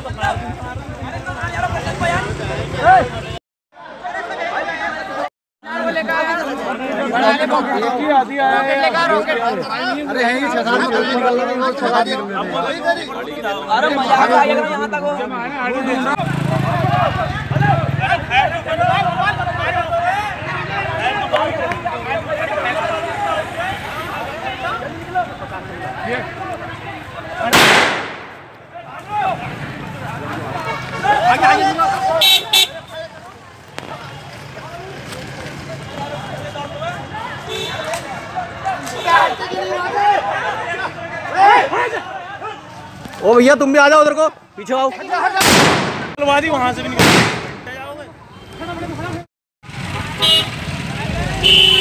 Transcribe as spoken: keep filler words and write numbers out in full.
अरे है ये छह सात अरे मजा आ गया यहाँ तक ओ भैया तुम भी आ जाओ उधर को पीछे आओ वहां से भी निकल